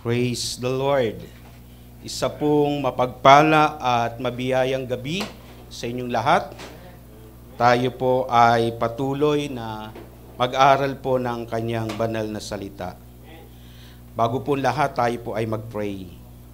Praise the Lord. Isa pong mapagpala at mabiyayang gabi sa inyong lahat. Tayo po ay patuloy na mag-aral po ng kanyang banal na salita. Bago po lahat, tayo po ay mag-pray.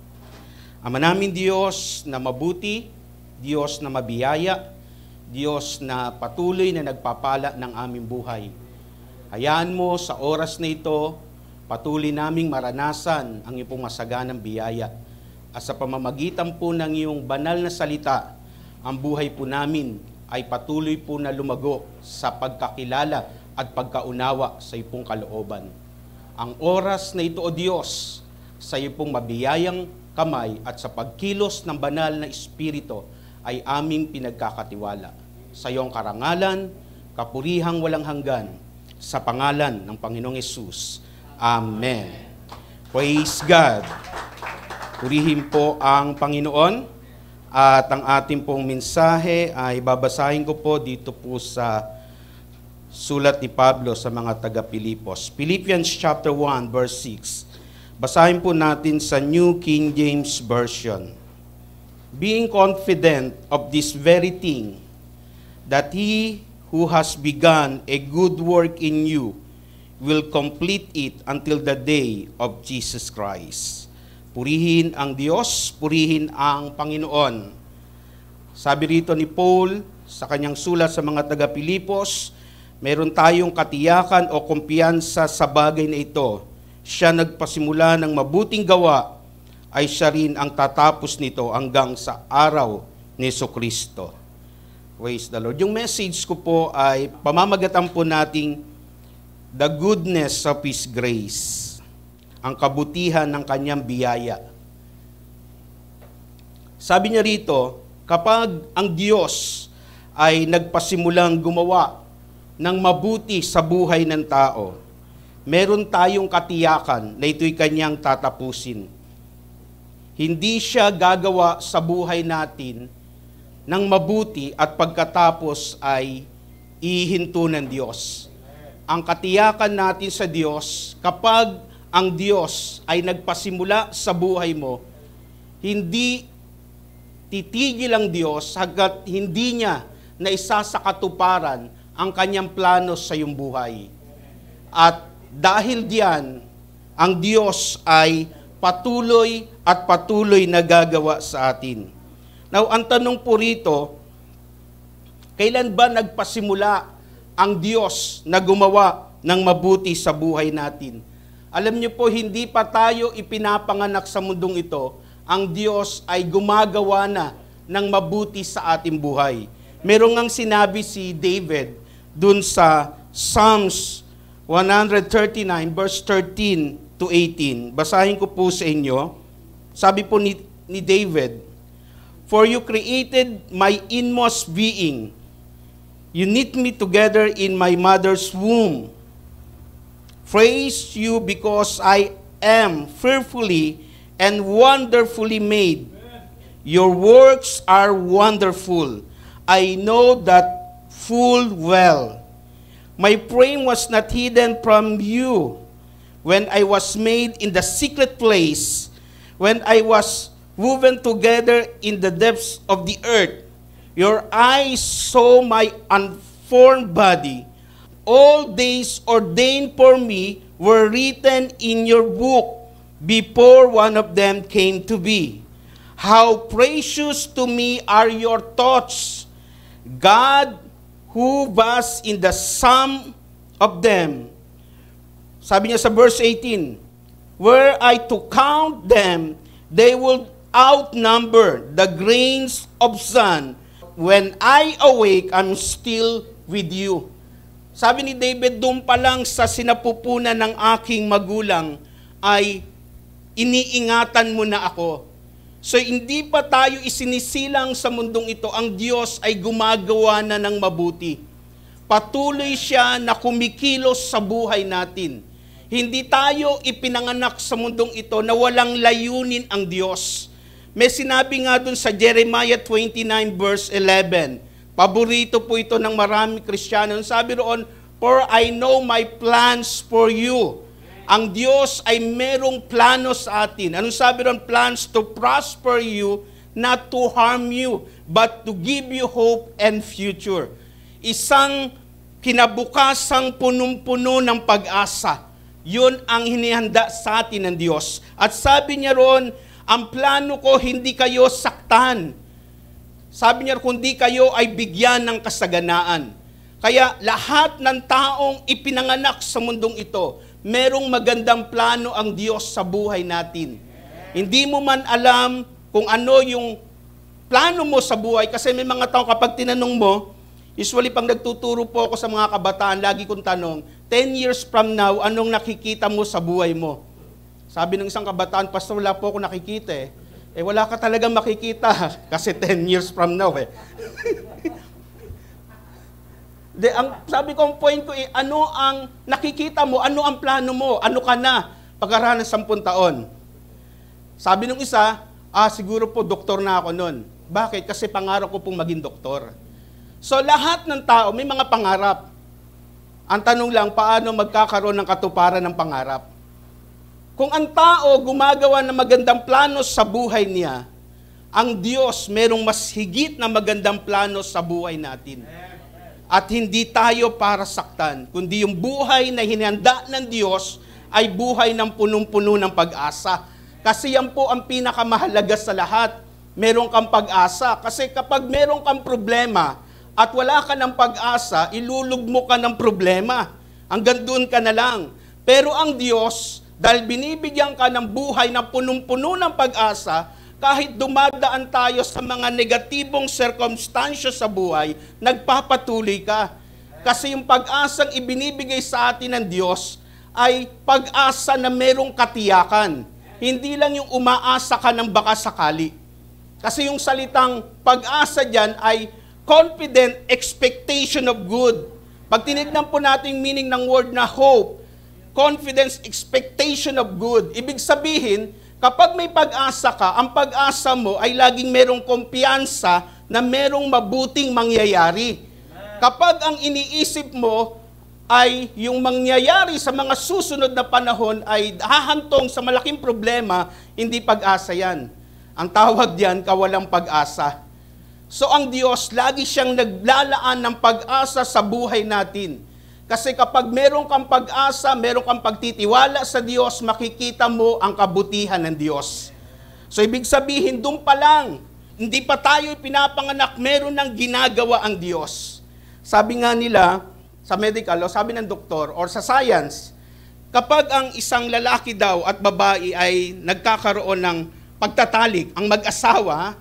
Ama namin Diyos na mabuti, Diyos na mabiyaya, Diyos na patuloy na nagpapala ng aming buhay. Hayaan mo sa oras na ito, patuloy naming maranasan ang iyong masaganang biyaya. At sa pamamagitan po ng iyong banal na salita, ang buhay po namin ay patuloy po na lumago sa pagkakilala at pagkaunawa sa iyong kalooban. Ang oras na ito, O Diyos, sa iyong mabiyayang kamay at sa pagkilos ng banal na Espiritu ay aming pinagkakatiwala. Sa iyong karangalan, kapurihang walang hanggan, sa pangalan ng Panginoong Hesus. Amen. Praise God. Purihin po ang Panginoon at ang ating pong mensahe ay babasahin ko po dito po sa sulat ni Pablo sa mga taga-Pilipos. Philippians chapter 1 verse 6. Basahin po natin sa New King James Version. Being confident of this very thing, that He who has begun a good work in you will complete it until the day of Jesus Christ. Purihin ang Diyos, purihin ang Panginoon. Sabi rito ni Paul sa kanyang sulat sa mga taga-Pilipos, meron tayong katiyakan o kumpiyansa sa bagay na ito. Siya nagpasimula ng mabuting gawa, ay siya rin ang tatapos nito hanggang sa araw ni Jesucristo. Praise the Lord. Yung message ko po ay pamamagatan po nating the goodness of His grace, ang kabutihan ng kanyang biyaya. Sabi niya rito, kapag ang Diyos ay nagpasimulang gumawa ng mabuti sa buhay ng tao, meron tayong katiyakan na ito'y kanyang tatapusin. Hindi siya gagawa sa buhay natin ng mabuti at pagkatapos ay ihinto ng Diyos. Ang katiyakan natin sa Diyos, kapag ang Diyos ay nagpasimula sa buhay mo, hindi titigil ang Diyos hanggat hindi niya naisasakatuparan ang kanyang plano sa iyong buhay. At dahil diyan, ang Diyos ay patuloy at patuloy na gagawa sa atin. Now, ang tanong po rito, kailan ba nagpasimula ang Diyos na gumawa ng mabuti sa buhay natin? Alam niyo po, hindi pa tayo ipinapanganak sa mundong ito, ang Diyos ay gumagawa na ng mabuti sa ating buhay. Merong ngang sinabi si David dun sa Psalms 139 verse 13 to 18. Basahin ko po sa inyo. Sabi po ni David, "For you created my inmost being. You knit me together in my mother's womb. Praise you because I am fearfully and wonderfully made. Your works are wonderful. I know that full well. My frame was not hidden from you when I was made in the secret place, when I was woven together in the depths of the earth. Your eyes saw my unformed body. All days ordained for me were written in your book before one of them came to be. How precious to me are your thoughts, God, who was in the sum of them." Sabi niya sa verse 18, "Were I to count them, they would outnumber the grains of sand. When I awake, I'm still with you." Sabi ni David, doon pa lang sa sinapupunan ng aking magulang, ay iniingatan mo na ako. So hindi pa tayo isinisilang sa mundong ito, ang Diyos ay gumagawa na ng mabuti. Patuloy siya na kumikilos sa buhay natin. Hindi tayo ipinanganak sa mundong ito na walang layunin ang Diyos. May sinabi nga dun sa Jeremiah 29 verse 11. Paborito po ito ng maraming Kristiyano. Sabi roon, "For I know my plans for you. Ang Diyos ay merong plano sa atin. Anong sabi ron? Plans to prosper you, not to harm you, but to give you hope and future. Isang kinabukasang punong-puno ng pag-asa. Yun ang hinihanda sa atin ng Diyos. At sabi niya ron, ang plano ko hindi kayo saktan. Sabi niya, kundi kayo ay bigyan ng kasaganaan. Kaya lahat ng taong ipinanganak sa mundong ito, merong magandang plano ang Diyos sa buhay natin. Hindi mo man alam kung ano yung plano mo sa buhay, kasi may mga tao kapag tinanong mo, usually pang nagtuturo po ako sa mga kabataan, lagi kong tanong, 10 years from now, anong nakikita mo sa buhay mo? Sabi ng isang kabataan, Pastor, wala po ako nakikita eh. Wala ka talagang makikita kasi 10 years from now eh. Sabi ko, ang point ko ano ang nakikita mo, ano ang plano mo, ano ka na pagkaraan ng 10 taon. Sabi nung isa, siguro po doktor na ako nun. Bakit? Kasi pangarap ko pong maging doktor. So lahat ng tao may mga pangarap. Ang tanong lang, paano magkakaroon ng katuparan ng pangarap? Kung ang tao gumagawa ng magandang plano sa buhay niya, ang Diyos merong mas higit na magandang plano sa buhay natin. At hindi tayo para saktan, kundi yung buhay na hinihanda ng Diyos ay buhay ng punong-puno ng pag-asa. Kasi yan po ang pinakamahalaga sa lahat. Meron kang pag-asa. Kasi kapag meron kang problema at wala ka ng pag-asa, ilulugmo ka ng problema. Hanggang doon ka na lang. Pero ang Diyos, dahil binibigyan ka ng buhay na punong-puno ng pag-asa, kahit dumadaan tayo sa mga negatibong circumstances sa buhay, nagpapatuloy ka. Kasi yung pag-asang ibinibigay sa atin ng Diyos ay pag-asa na merong katiyakan. Hindi lang yung umaasa ka ng baka sakali. Kasi yung salitang pag-asa dyan ay confident expectation of good. Pag tinignan po natin yung meaning ng word na hope, confidence, expectation of good. Ibig sabihin, kapag may pag-asa ka, ang pag-asa mo ay laging merong kumpiyansa na merong mabuting mangyayari. Kapag ang iniisip mo ay yung mangyayari sa mga susunod na panahon ay hahantong sa malaking problema, hindi pag-asa yan. Ang tawag diyan, kawalang pag-asa. So ang Diyos, lagi siyang naglalaan ng pag-asa sa buhay natin. Kasi kapag meron kang pag-asa, meron kang pagtitiwala sa Diyos, makikita mo ang kabutihan ng Diyos. So ibig sabihin, doon pa lang, hindi pa tayo pinapanganak, meron ng ginagawa ang Diyos. Sabi nga nila, sa medical, o sabi ng doktor, or sa science, kapag ang isang lalaki daw at babae ay nagkakaroon ng pagtatalik, ang mag-asawa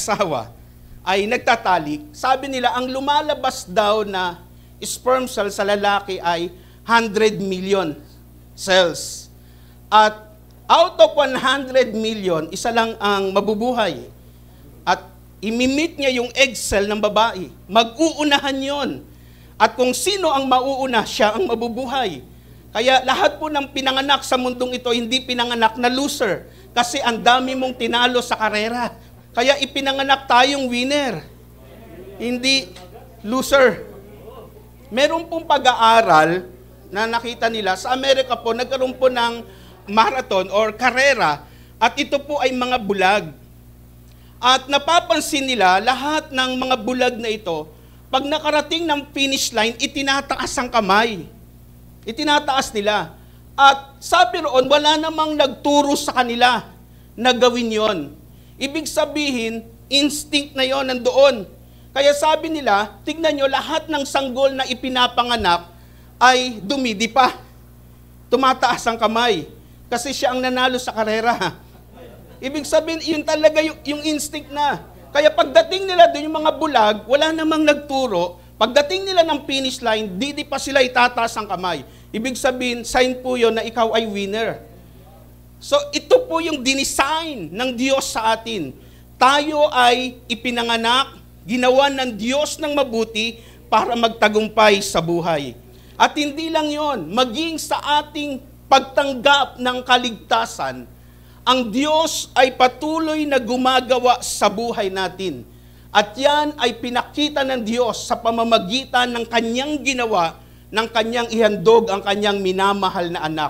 ay nagtatalik, sabi nila, ang lumalabas daw na sperm cell sa lalaki ay 100 million cells. At out of 100 million, isa lang ang mabubuhay. At imimit niya yung egg cell ng babae. Mag-uunahan yon. At kung sino ang mauuna, siya ang mabubuhay. Kaya lahat po ng pinanganak sa mundong ito, hindi pinanganak na loser. Kasi ang dami mong tinalo sa karera. Kaya ipinanganak tayong winner. Hindi loser. Meron pong pag-aaral na nakita nila, sa Amerika po, nagkaroon po ng marathon or karera, at ito po ay mga bulag. At napapansin nila, lahat ng mga bulag na ito, pag nakarating ng finish line, itinataas ang kamay. Itinataas nila. At sabi roon, wala namang nagturo sa kanila na gawin yon. Ibig sabihin, instinct na yon nandoon. Kaya sabi nila, tignan nyo, lahat ng sanggol na ipinapanganak ay dumidipa. Tumataas ang kamay. Kasi siya ang nanalo sa karera. Ibig sabihin, yun talaga yung instinct na. Kaya pagdating nila doon, yung mga bulag, wala namang nagturo. Pagdating nila ng finish line, di pa sila itataas ang kamay. Ibig sabihin, sign po yun na ikaw ay winner. So ito po yung dinisign ng Diyos sa atin. Tayo ay ipinanganak, ginawa ng Diyos ng mabuti para magtagumpay sa buhay. At hindi lang yon, maging sa ating pagtanggap ng kaligtasan, ang Diyos ay patuloy na gumagawa sa buhay natin. At yan ay pinakita ng Diyos sa pamamagitan ng kanyang ginawa, ng kanyang ihandog ang kanyang minamahal na anak.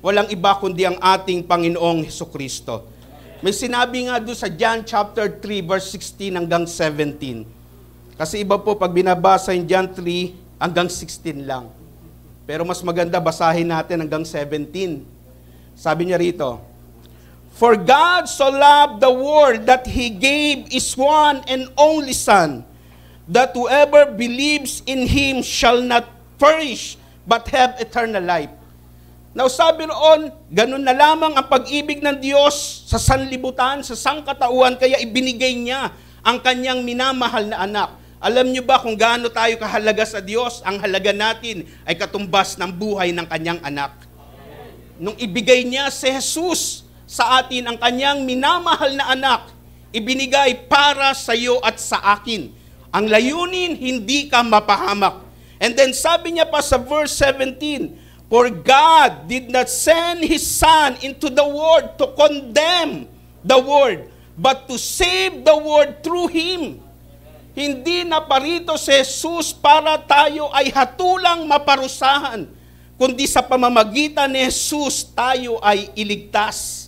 walang iba kundi ang ating Panginoong Hesukristo. May sinabi nga doon sa John chapter 3 verse 16 hanggang 17. Kasi iba po pag binabasa yung John 3 hanggang 16 lang. Pero mas maganda basahin natin hanggang 17. Sabi niya rito, "For God so loved the world that He gave His one and only Son, that whoever believes in Him shall not perish, but have eternal life." Now sabi roon, ganun na lamang ang pag-ibig ng Diyos sa sanlibutan, sa sangkatauhan, kaya ibinigay niya ang kanyang minamahal na anak. Alam niyo ba kung gaano tayo kahalaga sa Diyos? Ang halaga natin ay katumbas ng buhay ng kanyang anak. Nung ibigay niya si Jesus sa atin ang kanyang minamahal na anak, ibinigay para sa iyo at sa akin. Ang layunin, hindi ka mapahamak. And then sabi niya pa sa verse 17, "For God did not send His Son into the world to condemn the world, but to save the world through Him." Hindi na parito si Jesus para tayo ay hatulang maparusahan, kundi sa pamamagitan ni Jesus tayo ay iligtas.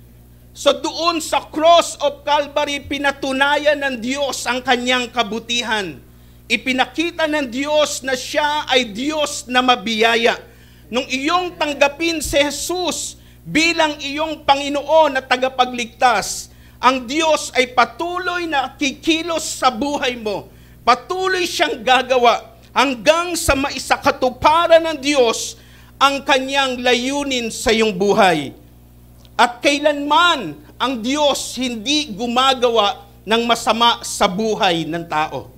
So doon sa cross of Calvary, pinatunayan ng Diyos ang kanyang kabutihan. Ipinakita ng Diyos na siya ay Diyos na mabiyaya. Nung iyong tanggapin si Jesus bilang iyong Panginoon at tagapagligtas, ang Diyos ay patuloy na kikilos sa buhay mo. Patuloy siyang gagawa hanggang sa maisakatuparan ng Diyos ang kanyang layunin sa iyong buhay. At kailanman ang Diyos hindi gumagawa ng masama sa buhay ng tao.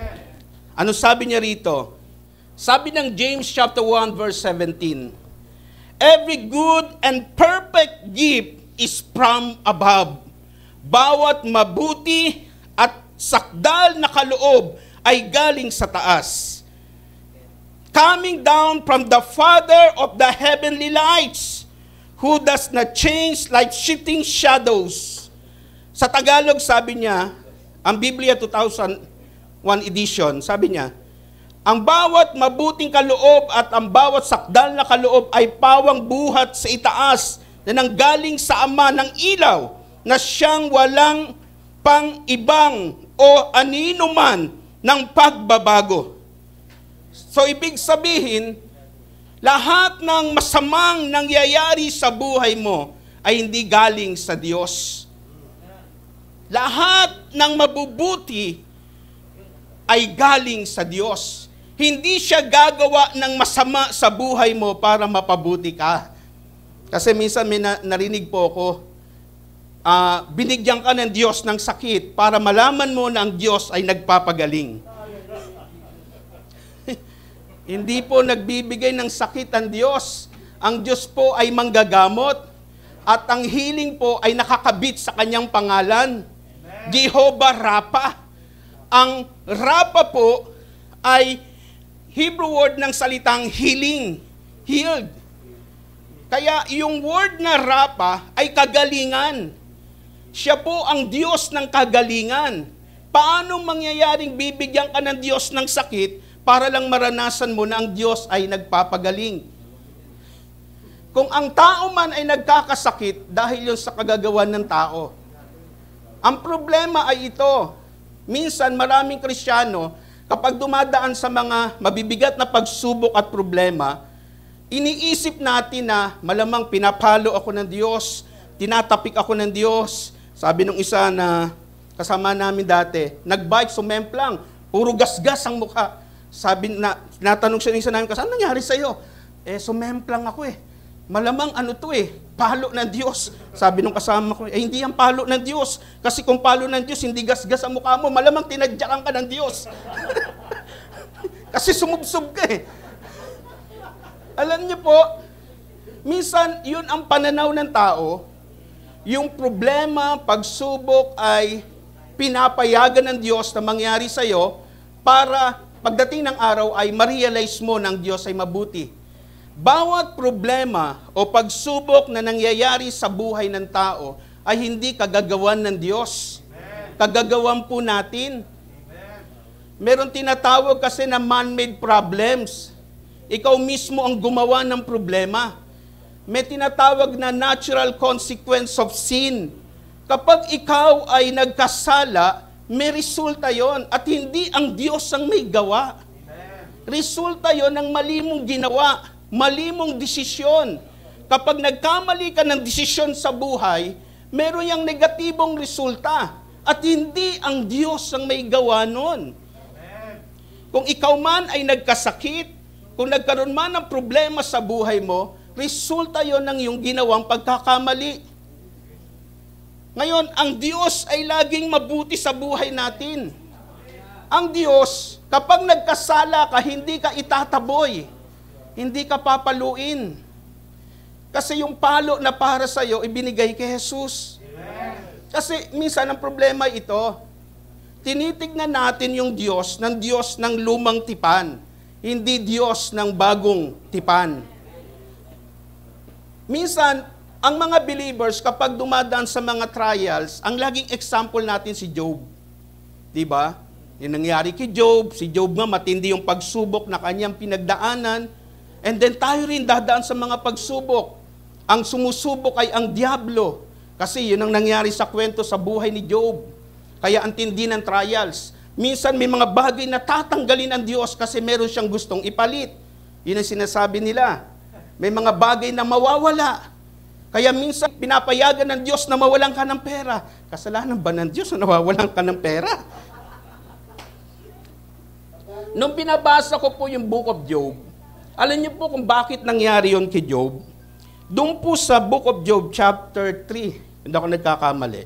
Ano sabi niya rito? Sabi ng James chapter 1 verse 17, "Every good and perfect gift is from above. Bawat mabuti at sakdal na kaloob ay galing sa taas, coming down from the Father of the heavenly lights, who does not change like shifting shadows." Sa Tagalog sabi niya, ang Biblia 2001 edition, sabi niya, "Ang bawat mabuting kaloob at ang bawat sakdal na kaloob ay pawang buhat sa itaas na nanggaling sa Ama ng ilaw, na siyang walang pang-ibang o anino man ng pagbabago." So ibig sabihin, lahat ng masamang nangyayari sa buhay mo ay hindi galing sa Diyos. Lahat ng mabubuti ay galing sa Diyos. Hindi siya gagawa ng masama sa buhay mo para mapabuti ka. Kasi minsan may narinig po ako, binigyan ka ng Diyos ng sakit para malaman mo na ang Diyos ay nagpapagaling. Hindi po nagbibigay ng sakit ang Diyos. Ang Diyos po ay manggagamot at ang healing po ay nakakabit sa kanyang pangalan. Jehovah Rapha. Ang Rapha po ay Hebrew word ng salitang healing, healed. Kaya yung word na Rapha ay kagalingan. Siya po ang Diyos ng kagalingan. Paano mangyayaring bibigyan ka ng Diyos ng sakit para lang maranasan mo na ang Diyos ay nagpapagaling? Kung ang tao man ay nagkakasakit dahil yun sa kagagawan ng tao. Ang problema ay ito. Minsan maraming Kristiyano, kapag dumadaan sa mga mabibigat na pagsubok at problema, iniisip natin na malamang pinapalo ako ng Diyos, tinatapik ako ng Diyos. Sabi nung isa na kasama namin dati, nag-bike, sumemplang, puro gasgas ang mukha. Sabi na, tinatanong siya ng isa namin, ano nangyari sa'yo? Sumemplang ako Malamang palo ng Diyos. Sabi nung kasama ko, hindi yan palo ng Diyos. Kasi kung palo ng Diyos, hindi gasgas ang mukha mo, malamang tinadyakan ka ng Diyos. Kasi sumubsob ka Alam niyo po, minsan yun ang pananaw ng tao, yung problema, pagsubok ay pinapayagan ng Diyos na mangyari sa'yo para pagdating ng araw ay ma-realize mo ng Diyos ay mabuti. Bawat problema o pagsubok na nangyayari sa buhay ng tao ay hindi kagagawan ng Diyos. Kagagawan po natin. Meron tinatawag kasi na man-made problems. Ikaw mismo ang gumawa ng problema. May tinatawag na natural consequence of sin. Kapag ikaw ay nagkasala, may resulta yon at hindi ang Diyos ang may gawa. Resulta yon ng mali mong ginawa, mali mong desisyon. Kapag nagkamali ka ng desisyon sa buhay, meron yung negatibong resulta at hindi ang Diyos ang may gawa nun. Kung ikaw man ay nagkasakit, kung nagkaroon man ng problema sa buhay mo, resulta yon ng iyong ginawang pagkakamali. Ngayon, ang Diyos ay laging mabuti sa buhay natin. Ang Diyos, kapag nagkasala ka, hindi ka itataboy. Hindi ka papaluin. Kasi yung palo na para sa iyo, ibinigay kay Jesus. Kasi minsan ang problema ito, tinitignan natin yung Diyos ng lumang tipan, hindi Diyos ng bagong tipan. Minsan, ang mga believers, kapag dumadaan sa mga trials, ang laging example natin si Job. Diba? Yung nangyari kay Job, si Job nga matindi yung pagsubok na kanyang pinagdaanan, and then tayo rin dadaan sa mga pagsubok. Ang sumusubok ay ang diablo, kasi yun ang nangyari sa kwento sa buhay ni Job. Kaya ang tindi ng trials. Minsan may mga bagay na tatanggalin ang Diyos kasi meron siyang gustong ipalit. Yun ang sinasabi nila. May mga bagay na mawawala. Kaya minsan pinapayagan ng Diyos na mawalan ka ng pera. Kasalanan ba ng Diyos na nawawalan ka ng pera? Nung binabasa ko po yung Book of Job, alam niyo po kung bakit nangyari yon kay Job? Doon po sa Book of Job, chapter 3, hindi ako nagkakamali,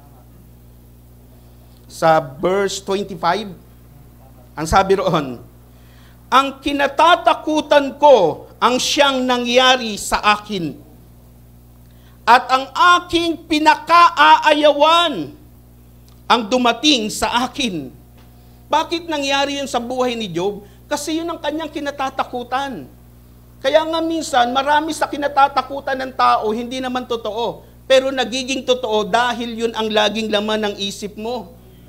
sa verse 25, ang sabi roon, ang kinatatakutan ko ang siyang nangyari sa akin, at ang aking pinakaayawan ang dumating sa akin. Bakit nangyari yun sa buhay ni Job? Kasi yun ang kanyang kinatatakutan. Kaya nga minsan, marami sa kinatatakutan ng tao, hindi naman totoo. Pero nagiging totoo dahil yun ang laging laman ng isip mo.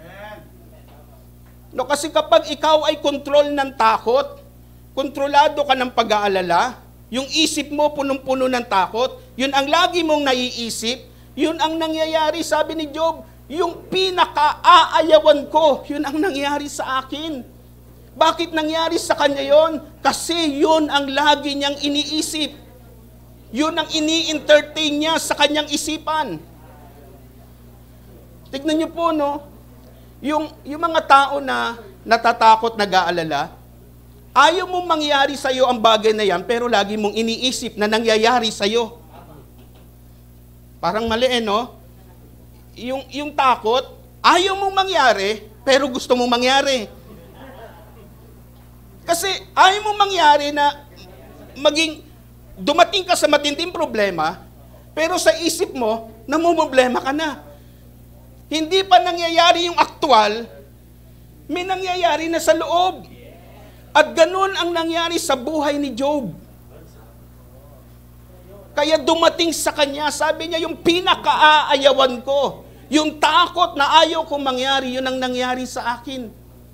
No, kasi kapag ikaw ay kontrol ng takot, kontrolado ka ng pag-aalala, yung isip mo punong-puno ng takot, yun ang lagi mong naiisip, yun ang nangyayari, sabi ni Job, yung pinaka-aayawan ko, yun ang nangyari sa akin. Bakit nangyari sa kanya yon? Kasi yun ang lagi niyang iniisip. Yun ang ini-entertain niya sa kanyang isipan. Tignan niyo po, no? Yung mga tao na natatakot, nag-aalala, ayaw mong mangyari sa iyo ang bagay na yan, pero lagi mong iniisip na nangyayari sa iyo. Parang mali, no? Yung takot, ayaw mong mangyari, pero gusto mong mangyari. Kasi ayaw mong mangyari na dumating ka sa matinding problema, pero sa isip mo, namumblema ka na. Hindi pa nangyayari yung aktual, may nangyayari na sa loob. At ganun ang nangyari sa buhay ni Job. Kaya dumating sa kanya, sabi niya, yung pinaka-aayawan ko, yung takot na ayaw kong mangyari, yun ang nangyari sa akin.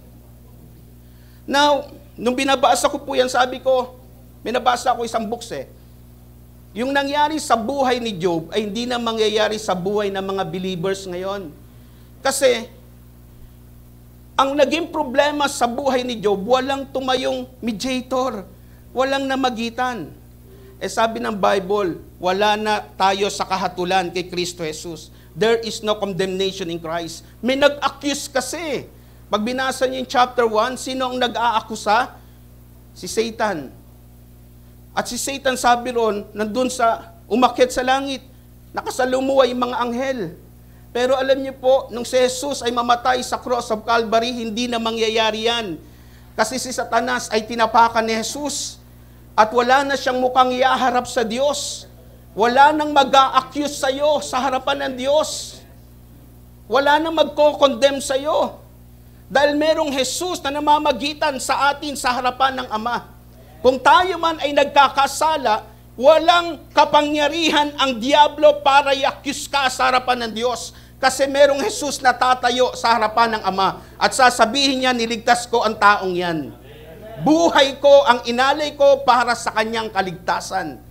Now, nung binabasa ko po yan, sabi ko, binabasa ko isang books yung nangyari sa buhay ni Job ay hindi na mangyayari sa buhay ng mga believers ngayon. Kasi, ang naging problema sa buhay ni Job, walang tumayong mediator, walang namagitan. Sabi ng Bible, wala na tayo sa kahatulan kay Kristo Jesus. There is no condemnation in Christ. May nag-accuse kasi. Pag binasa niyo yung chapter 1, sino ang nag-aakusa? Si Satan. At si Satan, sabi ron, nandun sa umakyat sa langit, nakasalumuhay yung mga anghel. Pero alam niyo po, nung si Jesus ay mamatay sa cross of Calvary, hindi na mangyayari yan. Kasi si Satanas ay tinapakan ni Jesus. At wala na siyang mukhang iaharap sa Diyos. Wala nang mag-a-accuse sa iyo sa harapan ng Diyos. Wala nang magko-condemn sa iyo. Dahil merong Jesus na namamagitan sa atin sa harapan ng Ama. Kung tayo man ay nagkakasala, walang kapangyarihan ang diablo para i-accuse ka sa harapan ng Diyos. Kasi merong Jesus na tatayo sa harapan ng Ama. At sasabihin niya, niligtas ko ang taong yan. Buhay ko ang inalay ko para sa kanyang kaligtasan.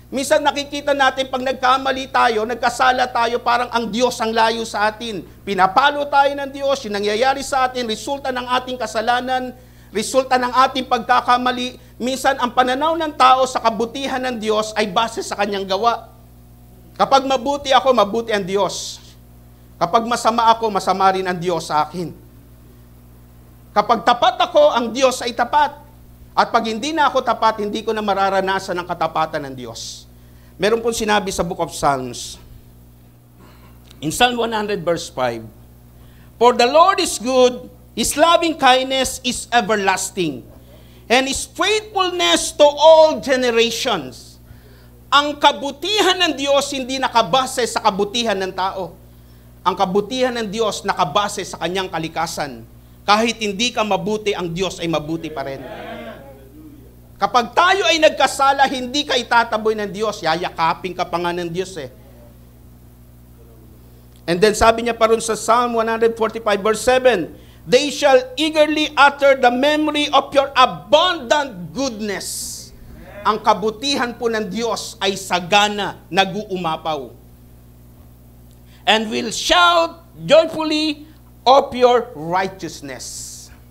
Minsan nakikita natin pag nagkamali tayo, nagkasala tayo, parang ang Diyos ang layo sa atin. Pinapalo tayo ng Diyos, yung nangyayari sa atin, resulta ng ating kasalanan, resulta ng ating pagkakamali. Minsan ang pananaw ng tao sa kabutihan ng Diyos ay base sa kanyang gawa. Kapag mabuti ako, mabuti ang Diyos. Kapag masama ako, masama rin ang Diyos sa akin. Kapag tapat ako, ang Diyos ay tapat. At pag hindi na ako tapat, hindi ko na mararanasan ang katapatan ng Diyos. Meron pong sinabi sa Book of Psalms, in Psalm 100 verse 5, "For the Lord is good, His loving kindness is everlasting, and His faithfulness to all generations." Ang kabutihan ng Diyos hindi nakabase sa kabutihan ng tao. Ang kabutihan ng Diyos nakabase sa kanyang kalikasan. Kahit hindi ka mabuti, ang Diyos ay mabuti pa rin. Kapag tayo ay nagkasala, hindi ka itataboy ng Diyos. Yayakapin ka pa nga ng Diyos eh. And then sabi niya pa rin sa Psalm 145 verse 7, "They shall eagerly utter the memory of your abundant goodness." Ang kabutihan po ng Diyos ay sagana, nag-uumapaw. "And will shout joyfully of your righteousness."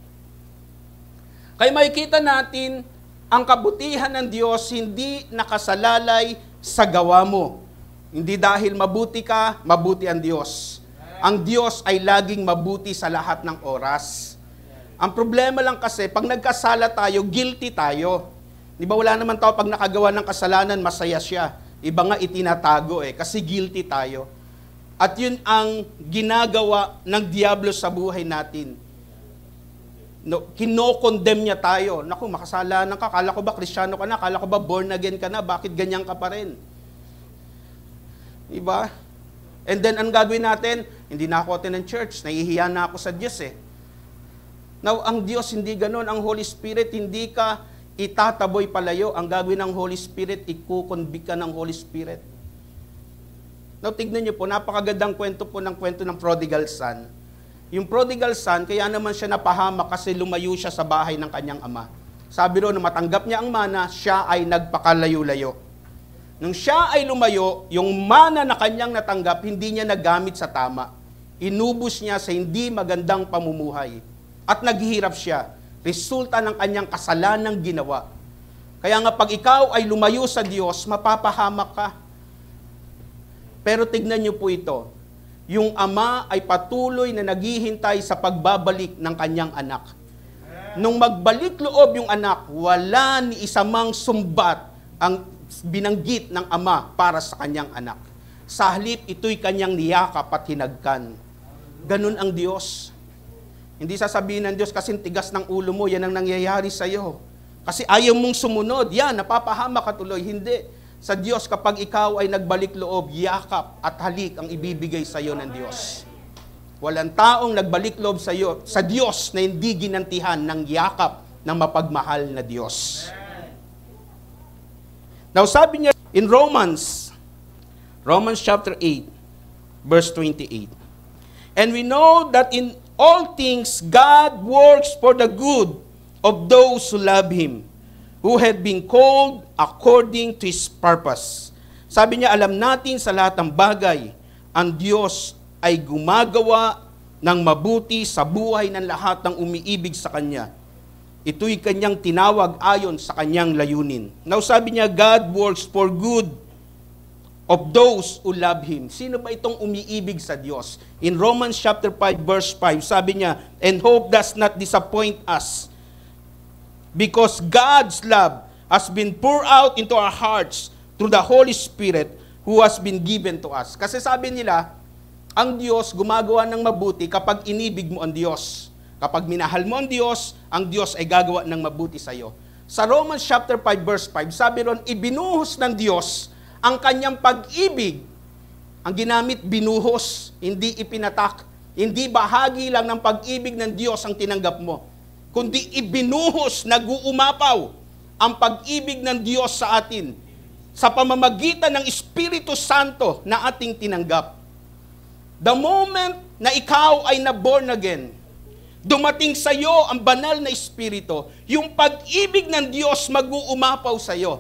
Kaya makikita natin, ang kabutihan ng Diyos hindi nakasalalay sa gawa mo. Hindi dahil mabuti ka, mabuti ang Diyos. Ang Diyos ay laging mabuti sa lahat ng oras. Ang problema lang kasi, pag nagkasala tayo, guilty tayo. Di ba wala naman tao pag nakagawa ng kasalanan, masaya siya. Iba nga itinatago kasi guilty tayo. At yun ang ginagawa ng diablo sa buhay natin. No, kinokondem niya tayo. Naku, makasalanan ka. Kala ko ba Kristiyano ka na? Kala ko ba born again ka na? Bakit ganyan ka pa rin? Diba? And then, ang gagawin natin? Hindi na ako attend ng church. Nahihiya na ako sa Diyos eh. Now, ang Diyos hindi ganun. Ang Holy Spirit, hindi ka itataboy palayo. Ang gagawin ng Holy Spirit, ikukonvict ka ng Holy Spirit. Now, tignan niyo po, napakagandang kwento po ng prodigal son. Yung prodigal son, kaya naman siya napahamak kasi lumayo siya sa bahay ng kanyang ama. Sabi ro, na matanggap niya ang mana, siya ay nagpakalayo-layo. Nung siya ay lumayo, yung mana na kanyang natanggap, hindi niya nagamit sa tama. Inubos niya sa hindi magandang pamumuhay. At naghihirap siya. Resulta ng kanyang kasalanang ginawa. Kaya nga pag ikaw ay lumayo sa Diyos, mapapahamak ka. Pero tignan niyo po ito. Yung ama ay patuloy na naghihintay sa pagbabalik ng kanyang anak. Nung magbalik loob yung anak, wala ni isa mang sumbat ang binanggit ng ama para sa kanyang anak. Sa halip, ito'y kanyang niyakap at hinagkan. Ganun ang Diyos. Hindi sasabihin ng Diyos kasi tigas ng ulo mo, yan ang nangyayari sa iyo. Kasi ayaw mong sumunod, yan, napapahamak ka tuloy. Hindi. Sa Diyos, kapag ikaw ay nagbalik loob, yakap at halik ang ibibigay sa iyo ng Diyos. Walang taong nagbalik loob sa iyo, sa Diyos na hindi ginantihan ng yakap ng mapagmahal na Diyos. Now, sabi niya in Romans chapter 8, verse 28, "And we know that in all things God works for the good of those who love Him, who had been called according to His purpose." Sabi niya, alam natin sa lahat ng bagay, ang Diyos ay gumagawa ng mabuti sa buhay ng lahat ng umiibig sa Kanya. Ito'y Kanyang tinawag ayon sa Kanyang layunin. Now sabi niya, God works for good of those who love Him. Sino ba itong umiibig sa Diyos? In Romans chapter 5, verse 5, sabi niya, "And hope does not disappoint us, because God's love has been poured out into our hearts through the Holy Spirit who has been given to us." Kasi sabi nila, ang Diyos gumagawa ng mabuti kapag inibig mo ang Diyos. Kapag minahal mo ang Diyos ay gagawa ng mabuti sa iyo. Sa Romans chapter 5, verse 5, sabi ron, ibinuhos ng Diyos ang kanyang pag-ibig. Ang ginamit, binuhos, hindi ipinatak. Hindi bahagi lang ng pag-ibig ng Diyos ang tinanggap mo, kundi ibinuhos, nag-uumapaw ang pag-ibig ng Diyos sa atin sa pamamagitan ng Espiritu Santo na ating tinanggap. The moment na ikaw ay na-born again, dumating sa iyo ang banal na Espiritu, yung pag-ibig ng Diyos mag-uumapaw sa iyo.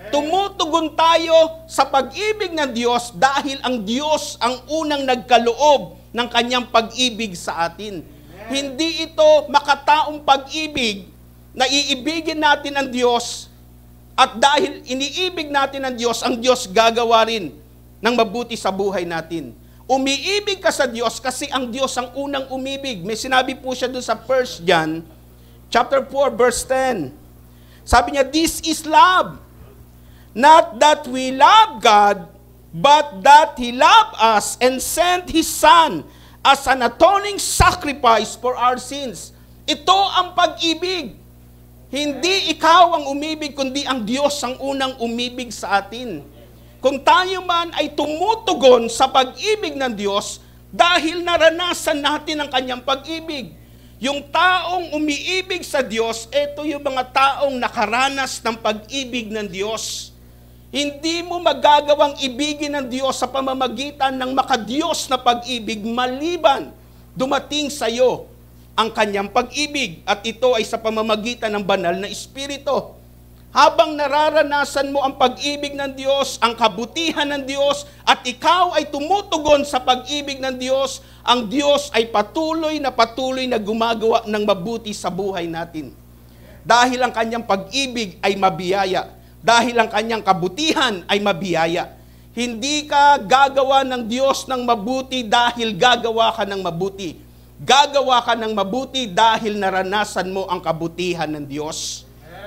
Tumutugon tayo sa pag-ibig ng Diyos dahil ang Diyos ang unang nagkaloob ng kanyang pag-ibig sa atin. Hindi ito makataong pag-ibig na iibigin natin ang Diyos at dahil iniibig natin ang Diyos gagawa rin ng mabuti sa buhay natin. Umiibig ka sa Diyos kasi ang Diyos ang unang umibig. May sinabi po siya dun sa 1 John chapter 4 verse 10. Sabi niya, this is love. Not that we love God, but that He loved us and sent His Son as an atoning sacrifice for our sins. Ito ang pag-ibig. Hindi ikaw ang umibig, kundi ang Diyos ang unang umibig sa atin. Kung tayo man ay tumutugon sa pag-ibig ng Diyos, dahil naranasan natin ang kanyang pag-ibig. Yung taong umiibig sa Diyos, ito yung mga taong nakaranas ng pag-ibig ng Diyos. Hindi mo magagawang ibigin ng Diyos sa pamamagitan ng makadiyos na pag-ibig maliban dumating sa iyo ang kanyang pag-ibig at ito ay sa pamamagitan ng banal na Espiritu. Habang nararanasan mo ang pag-ibig ng Diyos, ang kabutihan ng Diyos at ikaw ay tumutugon sa pag-ibig ng Diyos, ang Diyos ay patuloy na gumagawa ng mabuti sa buhay natin. Dahil ang kanyang pag-ibig ay mabiyaya. Dahil ang kanyang kabutihan ay mabiyaya. Hindi ka gagawa ng Diyos ng mabuti dahil gagawa ka ng mabuti. Gagawa ka ng mabuti dahil naranasan mo ang kabutihan ng Diyos.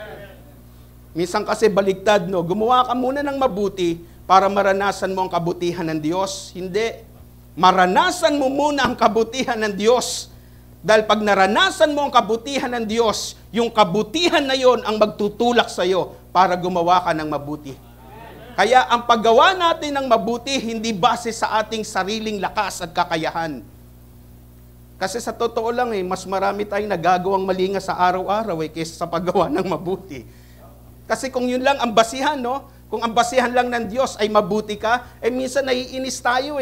Minsan kasi baliktad, no? Gumawa ka muna ng mabuti para maranasan mo ang kabutihan ng Diyos. Hindi. Maranasan mo muna ang kabutihan ng Diyos. Dahil pag naranasan mo ang kabutihan ng Diyos, yung kabutihan na yon ang magtutulak sa iyo para gumawa ka ng mabuti. Kaya ang paggawa natin ng mabuti, hindi base sa ating sariling lakas at kakayahan. Kasi sa totoo lang, mas marami tayong nagagawang mali nga sa araw-araw kaysa sa paggawa ng mabuti. Kasi kung yun lang ang basihan, no? Kung ang basihan lang ng Diyos ay mabuti ka, minsan naiinis tayo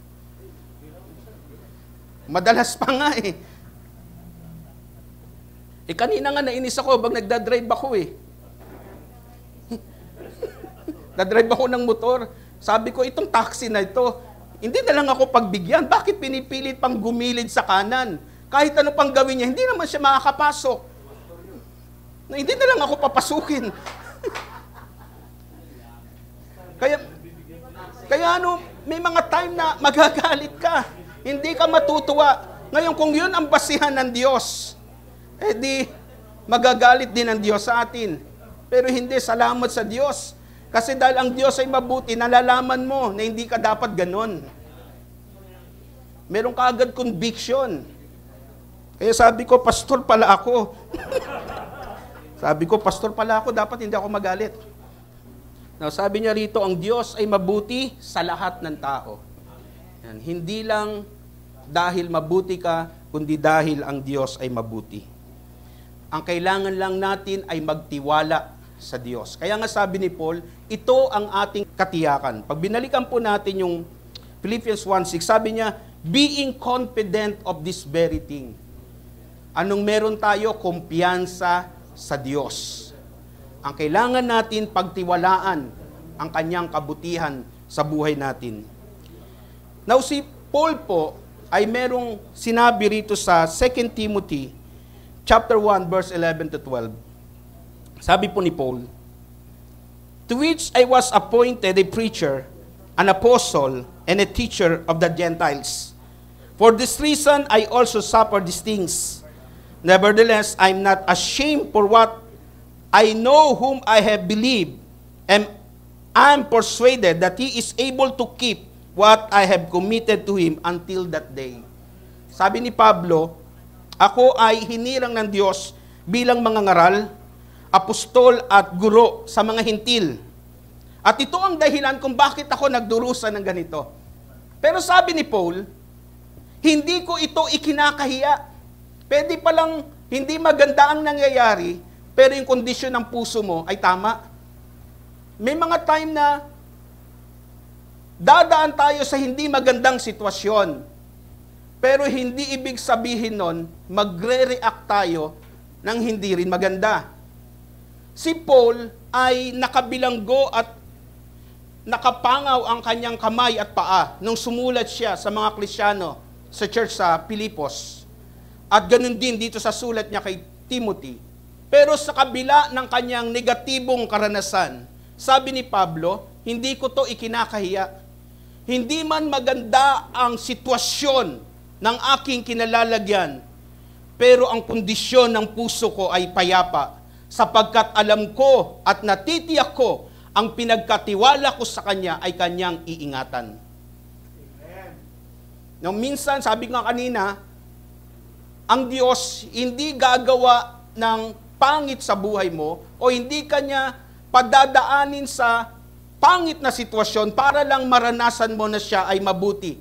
Madalas pa nga kanina nga nainis ako pag nagdadrive ako Dadrive ako ng motor. Sabi ko, itong taxi na ito, hindi na lang ako pagbigyan. Bakit pinipilit pang gumilid sa kanan? Kahit ano pang gawin niya, hindi naman siya makakapasok. Hindi na lang ako papasukin. Kaya may mga time na magagalit ka. Hindi ka matutuwa. Ngayon, kung yun ang basihan ng Diyos, di magagalit din ang Diyos sa atin. Pero hindi, salamat sa Diyos. Kasi dahil ang Diyos ay mabuti, nalalaman mo na hindi ka dapat ganon. Meron ka agad conviction. Kaya sabi ko, pastor pala ako. Dapat hindi ako magalit. Now, sabi niya rito, ang Diyos ay mabuti sa lahat ng tao. Yan. Hindi lang dahil mabuti ka, kundi dahil ang Diyos ay mabuti. Ang kailangan lang natin ay magtiwala sa Diyos. Kaya nga sabi ni Paul, ito ang ating katiyakan. Pag binalikan po natin yung Philippians 1:6, sabi niya, being confident of this very thing. Anong meron tayo? Kumpiyansa sa Diyos. Ang kailangan natin pagtiwalaan ang kanyang kabutihan sa buhay natin. Now si Paul po ay merong sinabi rito sa 2 Timothy chapter 1 verse 11 to 12. Sabi po ni Paul, to which I was appointed a preacher, an apostle, and a teacher of the Gentiles. For this reason I also suffer these things. Nevertheless, I am not ashamed for what I know whom I have believed, and I am persuaded that He is able to keep what I have committed to Him until that day. Sabi ni Pablo, ako ay hinirang ng Diyos bilang mangangaral, apostol at guro sa mga hintil. At ito ang dahilan kung bakit ako nagdurusa ng ganito. Pero sabi ni Paul, hindi ko ito ikinakahiya. Pwede palang hindi maganda ang nangyayari, pero yung kondisyon ng puso mo ay tama. May mga time na dadaan tayo sa hindi magandang sitwasyon. Pero hindi ibig sabihin nun, magre-react tayo ng hindi rin maganda. si Paul ay nakabilanggo at nakapangaw ang kanyang kamay at paa nung sumulat siya sa mga Kristiyano sa church sa Pilipos. At ganun din dito sa sulat niya kay Timothy. Pero sa kabila ng kanyang negatibong karanasan, sabi ni Pablo, hindi ko to ikinakahiya. Hindi man maganda ang sitwasyon ng aking kinalalagyan, pero ang kondisyon ng puso ko ay payapa, sapagkat alam ko at natitiyak ko ang pinagkatiwala ko sa Kanya ay Kanyang iingatan. Amen. Now, minsan, sabi nga kanina, ang Diyos hindi gagawa ng pangit sa buhay mo o hindi Kanya padadaanin sa pangit na sitwasyon para lang maranasan mo na siya ay mabuti.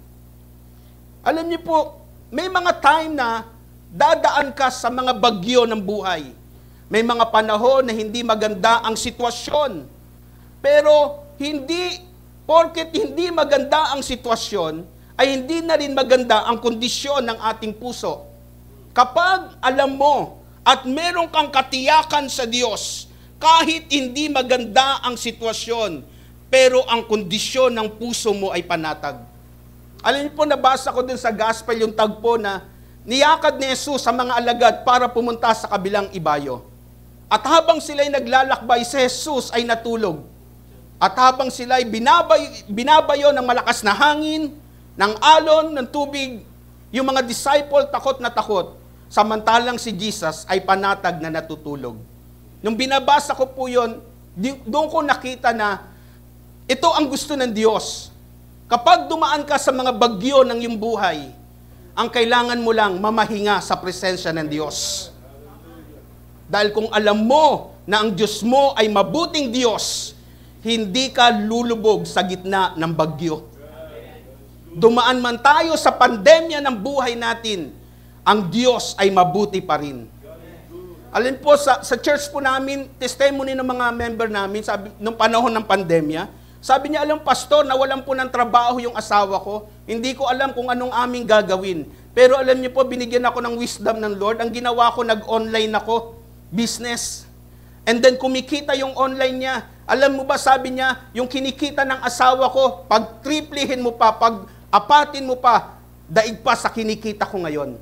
Alam niyo po, may mga time na dadaan ka sa mga bagyo ng buhay. May mga panahon na hindi maganda ang sitwasyon. Pero porket hindi maganda ang sitwasyon, ay hindi na rin maganda ang kondisyon ng ating puso. Kapag alam mo at meron kang katiyakan sa Diyos, kahit hindi maganda ang sitwasyon, pero ang kondisyon ng puso mo ay panatag. Alam niyo po, nabasa ko dun sa gospel yung tagpo na niyakad ni Jesus sa mga alagad para pumunta sa kabilang ibayo. At habang sila'y naglalakbay, si Jesus ay natulog. At habang sila'y binabayo ng malakas na hangin, ng alon, ng tubig, yung mga disciple takot na takot, samantalang si Jesus ay panatag na natutulog. Nung binabasa ko po yun, doon ko nakita na ito ang gusto ng Diyos. Kapag dumaan ka sa mga bagyo ng iyong buhay, ang kailangan mo lang mamahinga sa presensya ng Diyos. Dahil kung alam mo na ang Diyos mo ay mabuting Diyos, hindi ka lulubog sa gitna ng bagyo. Dumaan man tayo sa pandemya ng buhay natin, ang Diyos ay mabuti pa rin. Alin po, sa church po namin, testimony ng mga member namin, sabi, nung panahon ng pandemya, sabi niya, alam pastor, nawalan po ng trabaho yung asawa ko. Hindi ko alam kung anong aming gagawin. Pero alam niyo po, binigyan ako ng wisdom ng Lord. Ang ginawa ko, nag-online ako, business. And then kumikita yung online niya. Alam mo ba, sabi niya, yung kinikita ng asawa ko, pag triplihin mo pa, pag apatin mo pa, daig pa sa kinikita ko ngayon.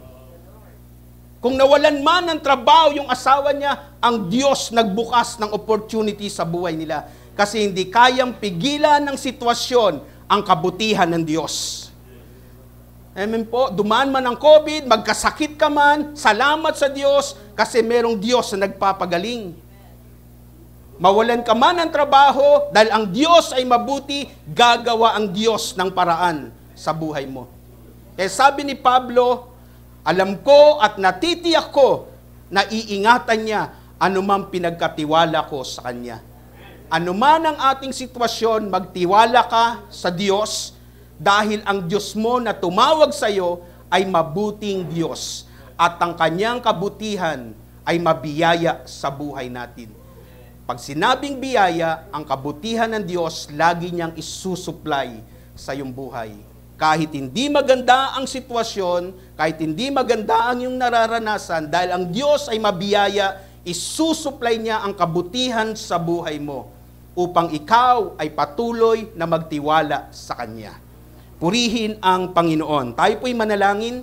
Kung nawalan man ng trabaho yung asawa niya, ang Diyos nagbukas ng opportunity sa buhay nila. Kasi hindi kayang pigilan ng sitwasyon ang kabutihan ng Diyos. Amen po, dumaan man ang COVID, magkasakit ka man, salamat sa Diyos kasi merong Diyos na nagpapagaling. Mawalan ka man ng trabaho, dahil ang Diyos ay mabuti, gagawa ang Diyos ng paraan sa buhay mo. Kaya sabi ni Pablo, alam ko at natitiyak ko na iingatan niya anumang pinagkatiwala ko sa Kanya. Ano man ang ating sitwasyon, magtiwala ka sa Diyos dahil ang Diyos mo na tumawag sa iyo ay mabuting Diyos at ang Kanyang kabutihan ay mabiyaya sa buhay natin. Pag sinabing biyaya, ang kabutihan ng Diyos lagi niyang isusupply sa iyong buhay. Kahit hindi maganda ang sitwasyon, kahit hindi maganda ang iyong nararanasan, dahil ang Diyos ay mabiyaya, isusupply niya ang kabutihan sa buhay mo upang ikaw ay patuloy na magtiwala sa Kanya. Purihin ang Panginoon. Tayo po'y manalangin.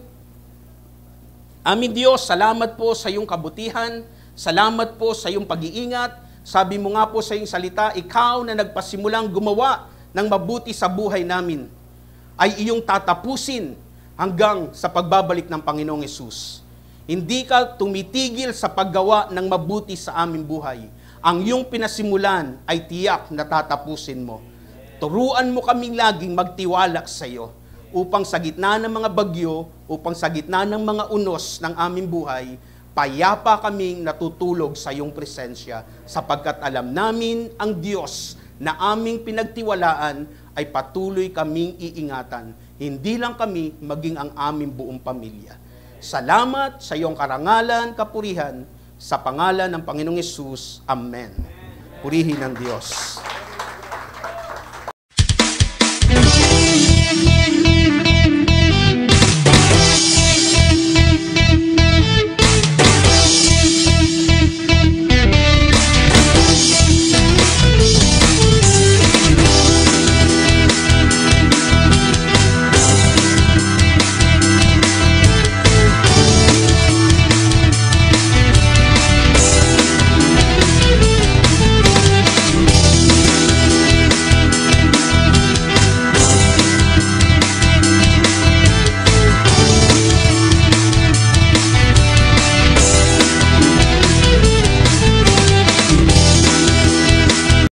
Aming Diyos, salamat po sa iyong kabutihan, salamat po sa iyong pag-iingat. Sabi mo nga po sa iyong salita, ikaw na nagpasimulang gumawa ng mabuti sa buhay namin, ay iyong tatapusin hanggang sa pagbabalik ng Panginoong Hesus. Hindi ka tumitigil sa paggawa ng mabuti sa aming buhay. Ang iyong pinasimulan ay tiyak na tatapusin mo. Turuan mo kaming laging magtiwala sa iyo upang sa gitna ng mga bagyo, upang sa gitna ng mga unos ng aming buhay, payapa kaming natutulog sa iyong presensya sapagkat alam namin ang Diyos na aming pinagtiwalaan ay patuloy kaming iingatan. Hindi lang kami, maging ang aming buong pamilya. Salamat sa iyong karangalan, kapurihan, sa pangalan ng Panginoong Hesus. Amen. Purihin ng Diyos.